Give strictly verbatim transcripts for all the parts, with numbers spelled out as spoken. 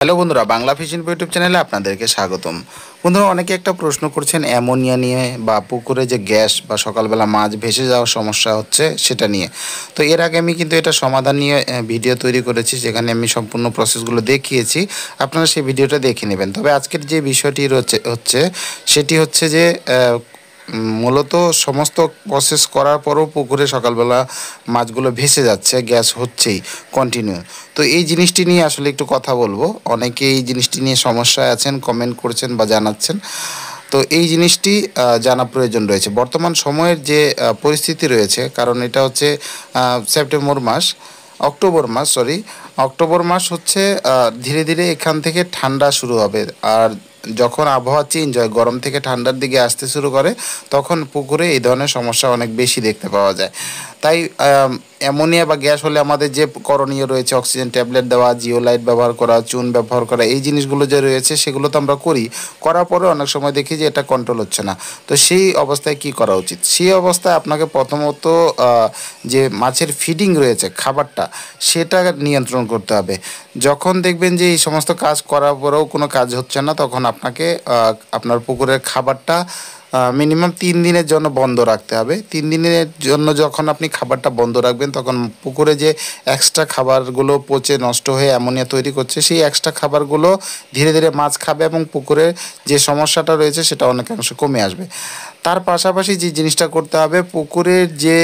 Hello বন্ধুরা, Bangla fish info YouTube চ্যানেলে আপনাদেরকে স্বাগতম। বন্ধুরা, অনেকে একটা প্রশ্ন করছেন অ্যামোনিয়া নিয়ে বা পুকুরে যে গ্যাস বা সকালবেলা মাছ ভেসে যাওয়ার সমস্যা হচ্ছে সেটা নিয়ে। তো এর আগে আমি কিন্তু এটা সমাধান নিয়ে ভিডিও তৈরি করেছি, যেখানে আমি সম্পূর্ণ প্রসেসগুলো দেখিয়েছি। আপনারা সেই ভিডিওটা দেখে নেবেন। তবে আজকের যে বিষয়টি রয়েছে হচ্ছে সেটি হচ্ছে যে মূলত সমস্ত প্রসেস করার পরও পুকুরে সকালবেলা মাছগুলো ভেসে যাচ্ছে, গ্যাস হচ্ছেই কন্টিনিউ। তো এই জিনিসটি নিয়ে আসলে একটু কথা বলবো। অনেকে এই জিনিসটি নিয়ে সমস্যায় আছেন, কমেন্ট করছেন বা জানাচ্ছেন। তো এই জিনিসটি জানা প্রয়োজন রয়েছে বর্তমান সময়ের যে পরিস্থিতি রয়েছে, কারণ এটা হচ্ছে সেপ্টেম্বর মাস অক্টোবর মাস সরি অক্টোবর মাস হচ্ছে ধীরে ধীরে এখান থেকে ঠান্ডা শুরু হবে। আর যখন আবহাওয়া চেঞ্জ হয়, গরম থেকে ঠান্ডার দিকে আসতে শুরু করে, তখন পুকুরে এই ধরনের সমস্যা অনেক বেশি দেখতে পাওয়া যায়। তাই অ্যামোনিয়া বা গ্যাস হলে আমাদের যে করণীয় রয়েছে, অক্সিজেন ট্যাবলেট দেওয়া, জিওলাইট ব্যবহার করা, চুন ব্যবহার করা, এই জিনিসগুলো যে রয়েছে সেগুলো তো আমরা করি। করার পরে অনেক সময় দেখি যে এটা কন্ট্রোল হচ্ছে না। তো সেই অবস্থায় কি করা উচিত? সেই অবস্থায় আপনাকে প্রথমত যে মাছের ফিডিং রয়েছে, খাবারটা, সেটা নিয়ন্ত্রণ করতে হবে। যখন দেখবেন যে এই সমস্ত কাজ করার পরেও কোনো কাজ হচ্ছে না, তখন আপনাকে আপনার পুকুরের খাবারটা মিনিমাম তিন দিনের জন্য বন্ধ রাখতে হবে। তিন দিনের জন্য যখন আপনি খাবারটা বন্ধ রাখবেন, তখন পুকুরে যে এক্সট্রা খাবারগুলো পচে নষ্ট হয়ে অ্যামোনিয়া তৈরি করছে, সেই এক্সট্রা খাবারগুলো ধীরে ধীরে মাছ খাবে এবং পুকুরের যে সমস্যাটা রয়েছে সেটা অনেকাংশে কমে আসবে। তার পাশাপাশি যে জিনিসটা করতে হবে, পুকুরের যে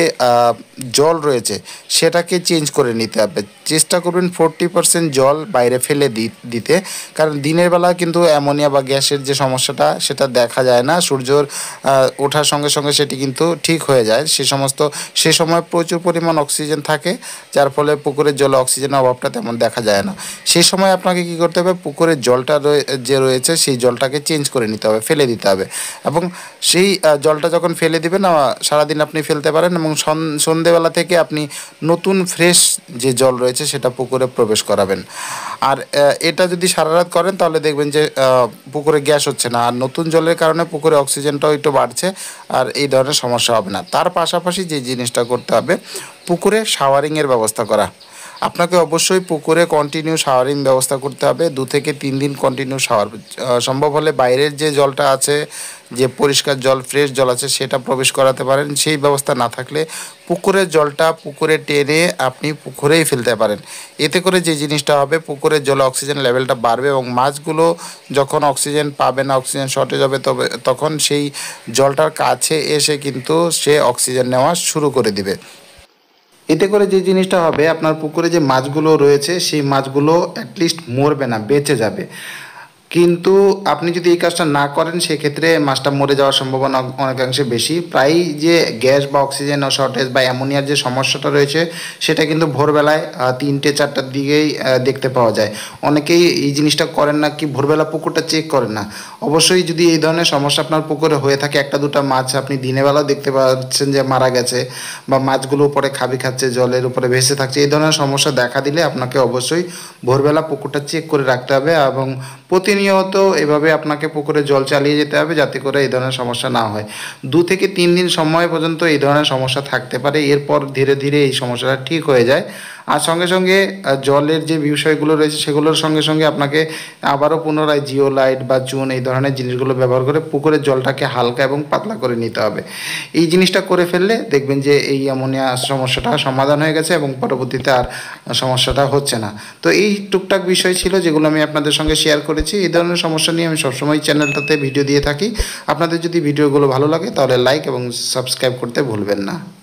জল রয়েছে সেটাকে চেঞ্জ করে নিতে হবে। চেষ্টা করবেন ফোরটি পার্সেন্ট জল বাইরে ফেলে দিতে, কারণ দিনের বেলা কিন্তু অ্যামোনিয়া বা গ্যাসের যে সমস্যাটা সেটা দেখা যায় না। সূর্যর ওঠার সঙ্গে সঙ্গে সেটি কিন্তু ঠিক হয়ে যায়। সে সমস্ত সে সময় প্রচুর পরিমাণ অক্সিজেন থাকে, যার ফলে পুকুরের জলে অক্সিজেনের অভাবটা তেমন দেখা যায় না। সেই সময় আপনাকে কী করতে হবে, পুকুরের জলটা যে রয়েছে সেই জলটাকে চেঞ্জ করে নিতে হবে, ফেলে দিতে হবে। এবং সেই জলটা যখন ফেলে দিবেন, সারাদিন আপনি ফেলতে পারেন এবং সন্ধেবেলা থেকে আপনি নতুন ফ্রেশ যে জল রয়েছে সেটা পুকুরে প্রবেশ করাবেন। আর এটা যদি সারা রাত করেন তাহলে দেখবেন যে পুকুরে গ্যাস হচ্ছে না, আর নতুন জলের কারণে পুকুরে অক্সিজেনটাও একটু বাড়ছে, আর এই ধরনের সমস্যা হবে না। তার পাশাপাশি যে জিনিসটা করতে হবে, পুকুরে শাওয়ারিংয়ের ব্যবস্থা করা। আপনাকে অবশ্যই পুকুরে কন্টিনিউ শাওয়ারিং ব্যবস্থা করতে হবে। দু থেকে তিন দিন কন্টিনিউ শাওয়ার, সম্ভব হলে বাইরের যে জলটা আছে, যে পরিষ্কার জল, ফ্রেশ জল আছে, সেটা প্রবেশ করাতে পারেন। সেই ব্যবস্থা না থাকলে পুকুরের জলটা পুকুরে টেনে আপনি পুকুরেই ফেলতে পারেন। এতে করে যে জিনিসটা হবে, পুকুরের জলে অক্সিজেন লেভেলটা বাড়বে এবং মাছগুলো যখন অক্সিজেন পাবে না, অক্সিজেন শর্টেজ হবে, তবে তখন সেই জলটার কাছে এসে কিন্তু সে অক্সিজেন নেওয়া শুরু করে দিবে। এতে করে যে জিনিসটা হবে, আপনার পুকুরে যে মাছগুলো রয়েছে সেই মাছগুলো অ্যাটলিস্ট মরবে না, বেঁচে যাবে। কিন্তু আপনি যদি এই কাজটা না করেন, সেক্ষেত্রে মাছটা মরে যাওয়ার সম্ভাবনা অনেকাংশে বেশি। প্রায়ই যে গ্যাস বা অক্সিজেন শর্টেজ বা অ্যামোনিয়ার যে সমস্যাটা রয়েছে সেটা কিন্তু ভোরবেলায় তিনটে চারটার দিকেই দেখতে পাওয়া যায়। অনেকেই এই জিনিসটা করেন না, কি ভোরবেলা পুকুরটা চেক করেন না। অবশ্যই যদি এই ধরনের সমস্যা আপনার পুকুরে হয়ে থাকে, একটা দুটো মাছ আপনি দিনের বেলাও দেখতে পাচ্ছেন যে মারা গেছে, বা মাছগুলো উপরে খাবি খাচ্ছে, জলের উপরে ভেসে থাকছে, এই ধরনের সমস্যা দেখা দিলে আপনাকে অবশ্যই ভোরবেলা পুকুরটা চেক করে রাখতে হবে এবং প্রতিনিয়ত এভাবে আপনাকে পুকুরে জল চালিয়ে যেতে হবে, যাতে করে এই ধরনের সমস্যা না হয়। দু থেকে তিন দিন সময় পর্যন্ত এই ধরনের সমস্যা থাকতে পারে, এরপর ধীরে ধীরে এই সমস্যাটা ঠিক হয়ে যায়। আর সঙ্গে সঙ্গে জলের যে বিষয়গুলো রয়েছে সেগুলোর সঙ্গে সঙ্গে আপনাকে আবারও পুনরায় জিওলাইট বা চুন এই ধরনের জিনিসগুলো ব্যবহার করে পুকুরের জলটাকে হালকা এবং পাতলা করে নিতে হবে। এই জিনিসটা করে ফেললে দেখবেন যে এই অ্যামোনিয়া সমস্যাটা সমাধান হয়ে গেছে এবং পরবর্তীতে আর সমস্যাটা হচ্ছে না। তো এই টুকটাক বিষয় ছিল যেগুলো আমি আপনাদের সঙ্গে শেয়ার করেছি। এই ধরনের সমস্যা নিয়ে আমি সবসময় চ্যানেলটাতে ভিডিও দিয়ে থাকি। আপনাদের যদি ভিডিওগুলো ভালো লাগে তাহলে লাইক এবং সাবস্ক্রাইব করতে ভুলবেন না।